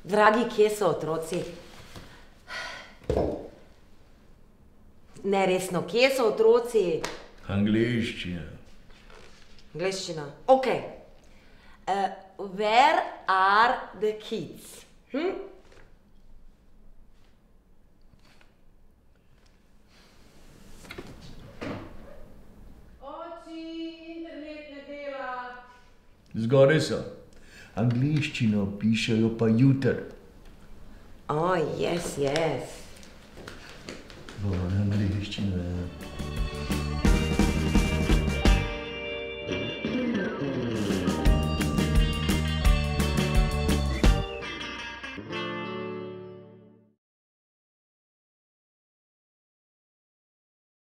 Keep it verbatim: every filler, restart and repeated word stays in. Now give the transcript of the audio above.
Dragi, kje so otroci? Neresno, kje so otroci? Angleščina. Angleščina, ok. Uh, where are the kids? Hm? Oči, internet ne dela. Zgoraj so. Angleščino pišejo pa jutr. Oh, yes, yes. Bo angleščina.